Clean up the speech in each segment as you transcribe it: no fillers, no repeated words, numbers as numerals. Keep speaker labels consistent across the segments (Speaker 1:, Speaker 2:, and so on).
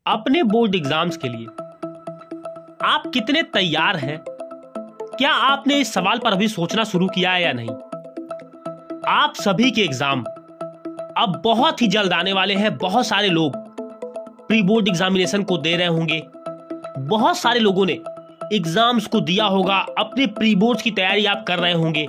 Speaker 1: अपने board exams के लिए आप कितने तैयार हैं? क्या आपने इस सवाल पर अभी सोचना शुरू किया है या नहीं? आप सभी के एग्जाम अब बहुत ही जल्द आने वाले हैं। बहुत सारे लोग प्री बोर्ड एग्जामिनेशन को दे रहे होंगे। बहुत सारे लोगों ने एग्जाम्स को दिया होगा। अपने प्री बोर्ड्स की तैयारी आप कर रहे होंगे।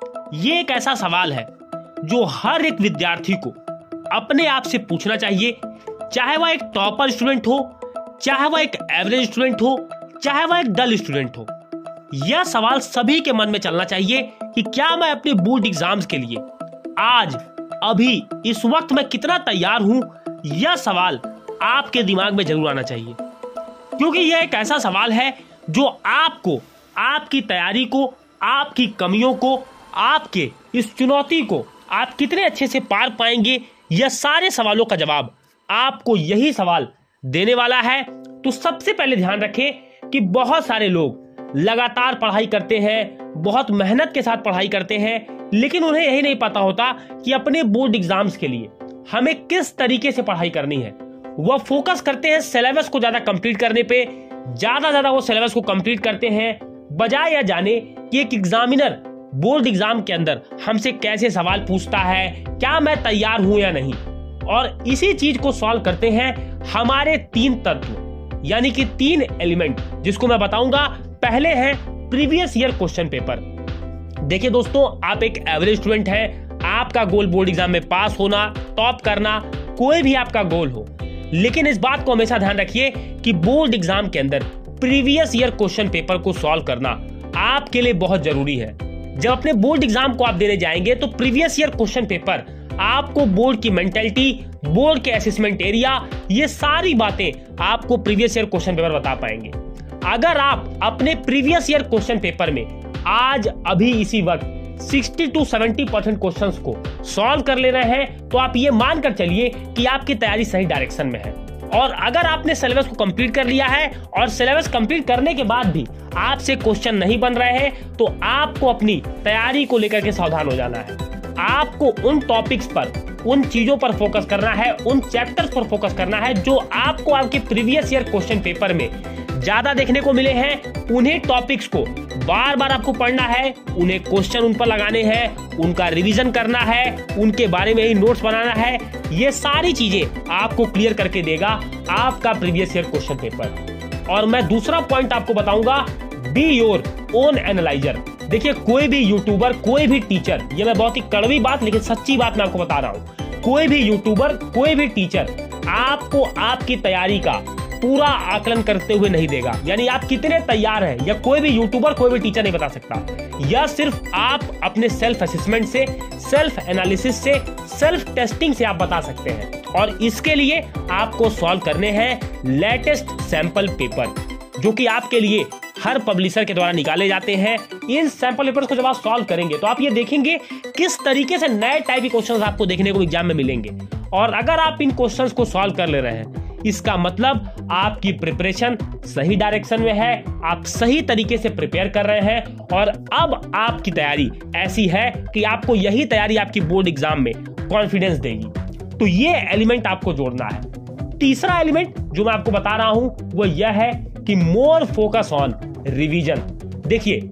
Speaker 1: ये एक ऐसा सवाल है जो हर एक विद्यार्थी को अपने आप से पूछना चाहिए, चाहे वह एक टॉपर स्टूडेंट हो, चाहे वह एक एवरेज स्टूडेंट हो, चाहे वह एक डल स्टूडेंट हो। यह सवाल सभी के मन में चलना चाहिए कि क्या मैं अपने बोर्ड एग्जाम्स के लिए आज अभी इस वक्त मैं कितना तैयार हूं। यह सवाल आपके दिमाग में जरूर आना चाहिए, क्योंकि यह एक ऐसा सवाल है जो आपको, आपकी तैयारी को, आपकी कमियों को, आपके इस चुनौती को आप कितने अच्छे से पार पाएंगे, यह सारे सवालों का जवाब आपको यही सवाल देने वाला है। तो सबसे पहले ध्यान रखें कि बहुत सारे लोग लगातार पढ़ाई करते हैं, बहुत मेहनत के साथ पढ़ाई करते हैं, लेकिन उन्हें यही नहीं पता होता कि अपने बोर्ड एग्जाम्स के लिए हमें किस तरीके से पढ़ाई करनी है। वह फोकस करते हैं सिलेबस को ज्यादा कंप्लीट करने पे, ज्यादा वो सिलेबस को कंप्लीट करते हैं, बजाय यह जाने कि एक एग्जामिनर बोर्ड एग्जाम के अंदर हमसे कैसे सवाल पूछता है, क्या मैं तैयार हूं या नहीं। और इसी चीज को सॉल्व करते हैं हमारे 3 तत्व, यानी कि 3 एलिमेंट, जिसको मैं बताऊंगा। पहले है प्रीवियस ईयर क्वेश्चन पेपर। देखिए दोस्तों, आप एक एवरेज स्टूडेंट हैं, आपका गोल बोर्ड एग्जाम में पास होना, टॉप करना, कोई भी आपका गोल हो, लेकिन इस बात को हमेशा ध्यान रखिए कि बोर्ड एग्जाम के अंदर प्रीवियस ईयर क्वेश्चन पेपर को सॉल्व करना आपके लिए बहुत जरूरी है। जब अपने बोर्ड एग्जाम को आप देने जाएंगे तो प्रीवियस ईयर क्वेश्चन पेपर आपको बोर्ड की मेंटालिटी, बोर्ड के असेसमेंट एरिया, ये सारी बातें आपको प्रीवियस ईयर क्वेश्चन पेपर बता पाएंगे। अगर आप अपने प्रीवियस ईयर क्वेश्चन पेपर में आज अभी इसी वक्त 60 to 70% क्वेश्चंस को सॉल्व कर ले रहे हैं, तो आप ये मानकर चलिए कि आपकी तैयारी सही डायरेक्शन में है। और अगर आपने सिलेबस को कंप्लीट कर लिया है और सिलेबस कंप्लीट करने के बाद भी आपसे क्वेश्चन नहीं बन रहे हैं, तो आपको अपनी तैयारी को लेकर के सावधान हो जाना है। आपको उन टॉपिक्स पर, उन चीजों पर फोकस करना है, उन चैप्टर्स पर फोकस करना है जो आपको आपके प्रीवियस ईयर क्वेश्चन पेपर में ज्यादा देखने को मिले हैं। उन्हीं टॉपिक्स को बार बार आपको पढ़ना है, उन्हें क्वेश्चन उन पर लगाने हैं, उनका रिवीजन करना है, उनके बारे में ही नोट्स बनाना है। ये सारी चीजें आपको क्लियर करके देगा आपका प्रीवियस ईयर क्वेश्चन पेपर। और मैं दूसरा पॉइंट आपको बताऊंगा, बी योर ओन एनालाइजर। देखिए, कोई भी यूट्यूबर, कोई भी टीचर, ये मैं बहुत ही कड़वी बात लेकिन सच्ची बात मैं आपको बता रहा हूं, कोई भी यूट्यूबर, कोई भी टीचर आपको आपकी तैयारी का पूरा आकलन करते हुए नहीं देगा। यानी आप कितने तैयार हैं, या कोई भी यूट्यूबर, कोई भी टीचर नहीं बता सकता। यह सिर्फ आप अपने सेल्फ असेसमेंट से, सेल्फ एनालिसिस से, सेल्फ टेस्टिंग से आप बता सकते हैं। और इसके लिए आपको सॉल्व करने हैं लेटेस्ट सैंपल पेपर, जो कि आपके लिए हर पब्लिशर के द्वारा निकाले जाते हैं। इन सैंपल पेपर्स को जब आप सॉल्व करेंगे तो आप ये देखेंगे किस तरीके से नए टाइप के क्वेश्चंस आपको देखने को एग्जाम में मिलेंगे। और अगर आप इन क्वेश्चंस को सॉल्व कर ले रहे हैं, इसका मतलब आपकी प्रिपरेशन सही डायरेक्शन में है, आप सही तरीके से प्रिपेयर कर रहे हैं। और अब आपकी तैयारी ऐसी है कि आपको यही तैयारी आपकी बोर्ड एग्जाम में कॉन्फिडेंस देगी। तो ये एलिमेंट आपको जोड़ना है। तीसरा एलिमेंट जो मैं आपको बता रहा हूं वो यह है कि मोर फोकस ऑन रिवीजन। देखिए,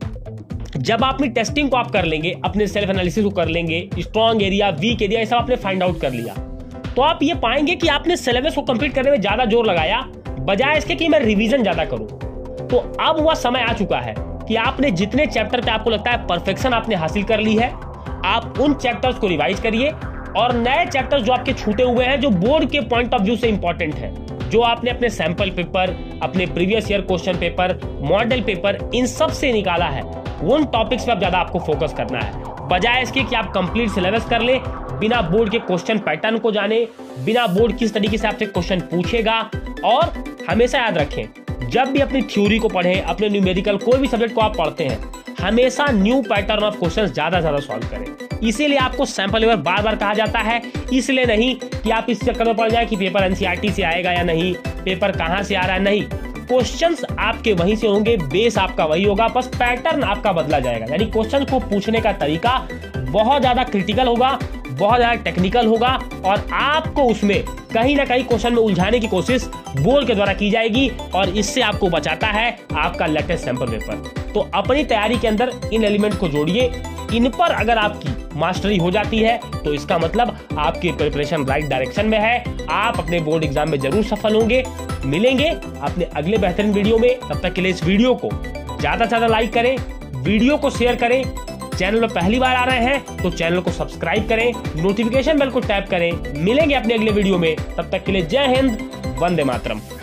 Speaker 1: जब अपनी टेस्टिंग को आप कर लेंगे, अपने सेल्फ एनालिसिस को कर लेंगे, स्ट्रॉन्ग एरिया, वीक एरिया, ये सब आपने फाइंड आउट कर लिया, तो आप ये पाएंगे कि आपने सिलेबस को कंप्लीट करने में ज्यादा जोर लगाया, बजाय इसके कि मैं रिवीजन ज्यादा करूं। तो अब वह समय आ चुका है कि आपने जितने चैप्टर पे आपको लगता है परफेक्शन आपने हासिल कर ली है, आप उन चैप्टर्स को रिवाइज करिए। और नए चैप्टर्स जो आपके छूटे हुए हैं, जो बोर्ड के पॉइंट ऑफ व्यू से इंपॉर्टेंट है, जो आपने अपने सैंपल पेपर, अपने previous year question paper, model paper, इन सब से निकाला है, उन टॉपिक्स पे अब ज्यादा आपको फोकस करना है, बजाय इसके कि आप कंप्लीट सिलेबस कर ले बिना बोर्ड के क्वेश्चन पैटर्न को जाने, बिना बोर्ड किस तरीके से आपसे क्वेश्चन पूछेगा। और हमेशा याद रखें, जब भी अपनी थ्योरी को पढ़ें, अपने न्यूमेरिकल कोई भी सब्जेक्ट को आप पढ़ते हैं, हमेशा न्यू पैटर्न ऑफ क्वेश्चंस ज्यादा सॉल्व करें। इसीलिए आपको सैंपल पेपर बार बार कहा जाता है, इसलिए नहीं कि आप इस चक्कर में पड़ जाए कि पेपर एनसीईआरटी से आएगा या नहीं, पेपर कहां से आ रहा है। नहीं, क्वेश्चंस आपके वहीं से होंगे, बेस आपका वही होगा, बस पैटर्न आपका बदला जाएगा। यानी क्वेश्चन को पूछने का तरीका बहुत ज्यादा क्रिटिकल होगा, बहुत ज़्यादा टेक्निकल होगा और आपको उसमें कहीं ना कहीं क्वेश्चन में उलझाने की कोशिश बोर्ड के द्वारा की जाएगी और इससे आपको बचाता है आपका लेटेस्ट सैंपल पेपर। तो अपनी तैयारी के अंदर इन एलिमेंट को जोड़िए। इन पर अगर आपकी मास्टरी हो जाती है तो इसका मतलब आपकी प्रिपरेशन राइट डायरेक्शन में है। आप अपने बोर्ड एग्जाम में जरूर सफल होंगे। मिलेंगे अपने अगले बेहतरीन वीडियो में। तब तक के लिए इस वीडियो को ज़्यादा से ज़्यादा लाइक करें, वीडियो को शेयर करें। चैनल पर पहली बार आ रहे हैं तो चैनल को सब्सक्राइब करें, नोटिफिकेशन बेल को टैप करें। मिलेंगे अपने अगले वीडियो में। तब तक के लिए जय हिंद, वंदे मातरम।